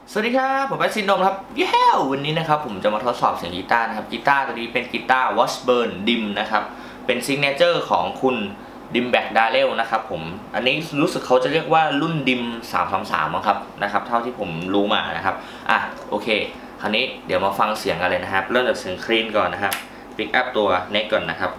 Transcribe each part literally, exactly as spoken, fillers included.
สวัสดีครับผมแอดซินโดมครับเย้วันนี้นะครับผมจะมาทดสอบเสียงกีตาร์นะครับกีตาร์ตัวนี้เป็นกีตาร์ Washburn ดิมนะครับเป็นซิกเนเจอร์ของคุณดิมแบ็กดาเรลนะครับผมอันนี้รู้สึกเขาจะเรียกว่ารุ่นดิมสามสามสามครับนะครับเท่าที่ผมรู้มานะครับอ่ะโอเคคราวนี้เดี๋ยวมาฟังเสียงกันเลยนะครับเริ่มจากเสียงคลีนก่อนนะครับปิกอัพตัวเน็กก่อนนะครับ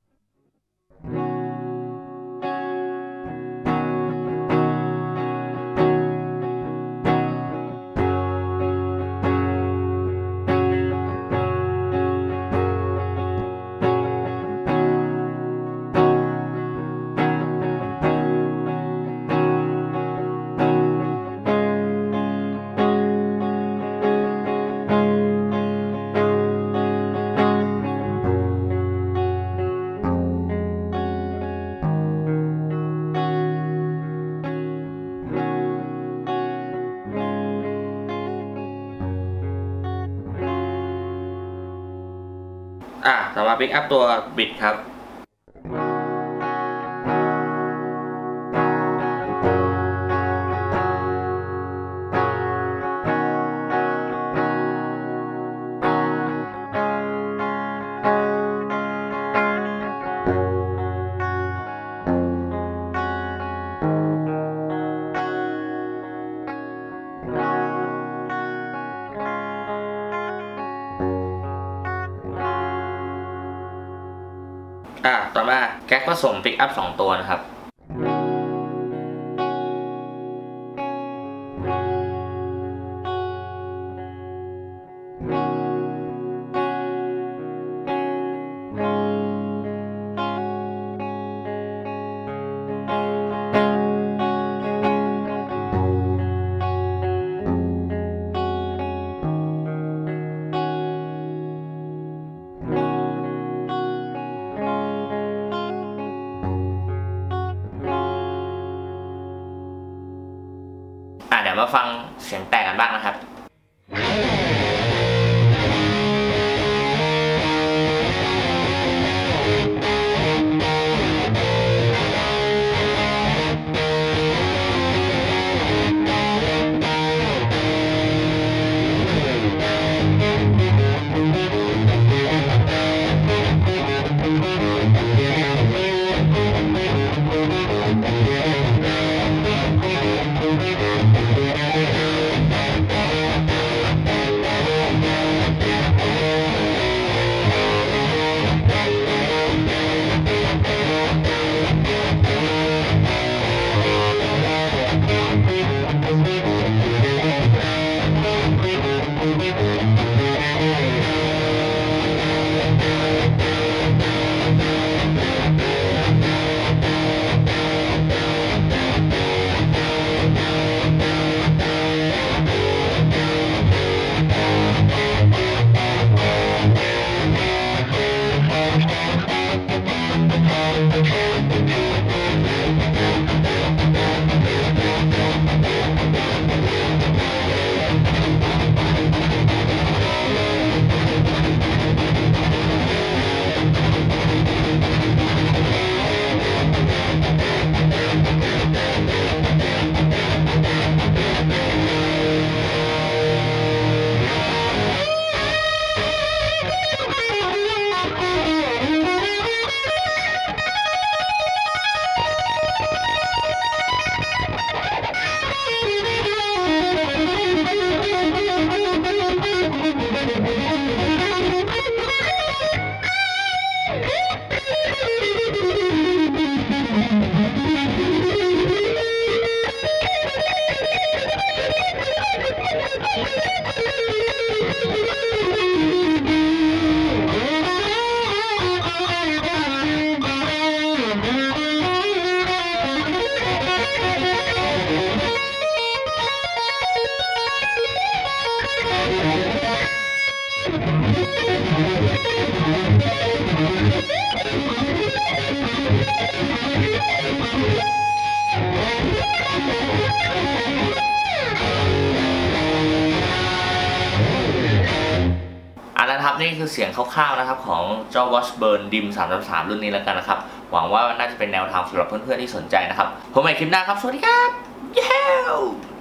อ่ะต่อมาปิกอัพตัวบิดครับอ่ะต่อมาแก๊กผสมปิกอัพสองตัวนะครับอ่ะเดี๋ยวมาฟังเสียงแตกกันบ้างนะครับอันนั้นครับนี่คือเสียงคร่าวๆนะครับของเจ้า Washburn ดิมสามสามสามรุ่นนี้แล้วกันนะครับหวังว่าน่าจะเป็นแนวทางสำหรับเพื่อนๆที่สนใจนะครับผมใหม่คลิปหน้าครับสวัสดีครับเย้